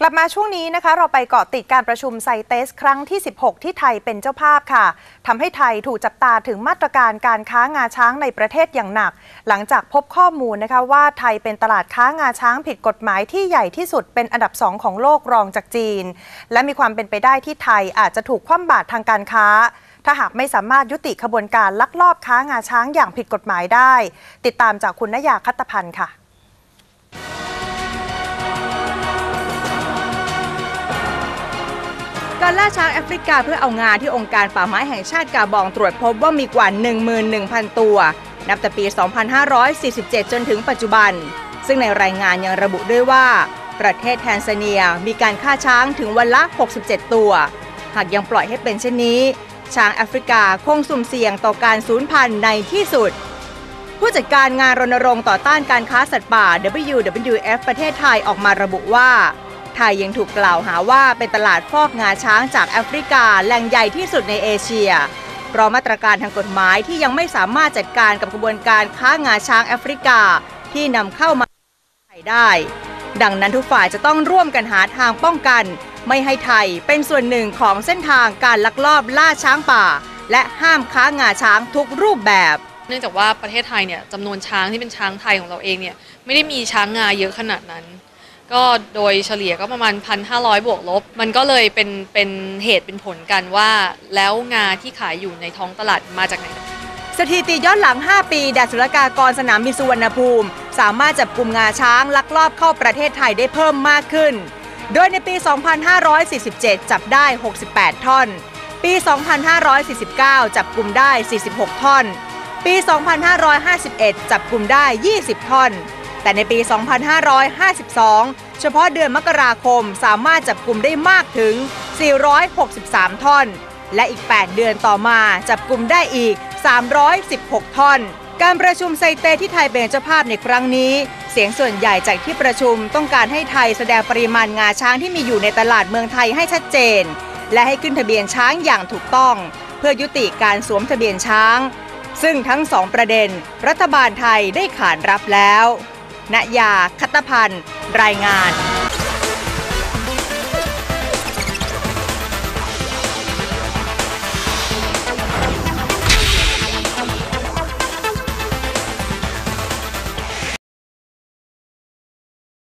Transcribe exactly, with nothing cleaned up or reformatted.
ลับมาช่วงนี้นะคะเราไปเกาะติดการประชุมไซเตสครั้งที่สิบหกที่ไทยเป็นเจ้าภาพค่ะทำให้ไทยถูกจับตาถึงมาตรการการค้างาช้างในประเทศอย่างหนักหลังจากพบข้อมูลนะคะว่าไทยเป็นตลาดค้างาช้างผิดกฎหมายที่ใหญ่ที่สุดเป็นอันดับสองของโลกรองจากจีนและมีความเป็นไปได้ที่ไทยอาจจะถูกคว่ำบาตรทางการค้าถ้าหากไม่สามารถยุติขบวนการลักลอบค้างาช้างอย่างผิดกฎหมายได้ติดตามจากคุณณยาคัตตพันธ์ค่ะการล่าช้างแอฟริกาเพื่อเอางาที่องค์การป่าไม้แห่งชาติกาบองตรวจพบว่ามีกว่า หนึ่งหมื่นหนึ่งพัน ตัวนับแต่ปี สองพันห้าร้อยสี่สิบเจ็ด จนถึงปัจจุบันซึ่งในรายงานยังระบุด้วยว่าประเทศแทนซาเนียมีการฆ่าช้างถึงวันละ หกสิบเจ็ด ตัวหากยังปล่อยให้เป็นเช่นนี้ช้างแอฟริกาคงสุ่มเสี่ยงต่อการสูญพันธุ์ในที่สุดผู้จัดการงานรณรงค์ต่อต้านการค้าสัตว์ป่า ดับเบิลยู ดับเบิลยู เอฟ ประเทศไทยออกมาระบุว่าไทยยังถูกกล่าวหาว่าเป็นตลาดฟอกงาช้างจากแอฟริกาแหล่งใหญ่ที่สุดในเอเชียเพราะมาตรการทางกฎหมายที่ยังไม่สามารถจัดการกับกระบวนการค้างาช้างแอฟริกาที่นำเข้ามาไทยได้ดังนั้นทุกฝ่ายจะต้องร่วมกันหาทางป้องกันไม่ให้ไทยเป็นส่วนหนึ่งของเส้นทางการลักลอบล่าช้างป่าและห้ามค้างาช้างทุกรูปแบบเนื่องจากว่าประเทศไทยเนี่ยจำนวนช้างที่เป็นช้างไทยของเราเองเนี่ยไม่ได้มีช้างงาเยอะขนาดนั้นก็โดยเฉลี่ยก็ประมาณ หนึ่งพันห้าร้อย บวกลบมันก็เลยเป็นเป็นเหตุเป็นผลกันว่าแล้วงาที่ขายอยู่ในท้องตลาดมาจากไหนสถิติย้อนหลังห้าปีด่านศุลกากรสนามบินสุวรรณภูมิสามารถจับกลุ่มงาช้างลักลอบเข้าประเทศไทยได้เพิ่มมากขึ้นโดยในปี สองพันห้าร้อยสี่สิบเจ็ด จับได้ หกสิบแปด ท่อนปี สองพันห้าร้อยสี่สิบเก้า จับกลุ่มได้ สี่สิบหก ท่อนปี สองพันห้าร้อยห้าสิบเอ็ด จับกลุ่มได้ ยี่สิบ ท่อนแต่ในปี สองพันห้าร้อยห้าสิบสอง เฉพาะเดือนมกราคมสามารถจับกลุ่มได้มากถึง สี่ร้อยหกสิบสาม ท่อนและอีก แปด เดือนต่อมาจับกลุ่มได้อีก สามร้อยสิบหก ท่อนการประชุมไซเตที่ไทยเป็นเจ้าภาพในครั้งนี้เสียงส่วนใหญ่จากที่ประชุมต้องการให้ไทยแสดงปริมาณงาช้างที่มีอยู่ในตลาดเมืองไทยให้ชัดเจนและให้ขึ้นทะเบียนช้างอย่างถูกต้องเพื่อยุติการสวมทะเบียนช้างซึ่งทั้งสองประเด็นรัฐบาลไทยได้ขานรับแล้วณยา คัตตพันธ์รายงาน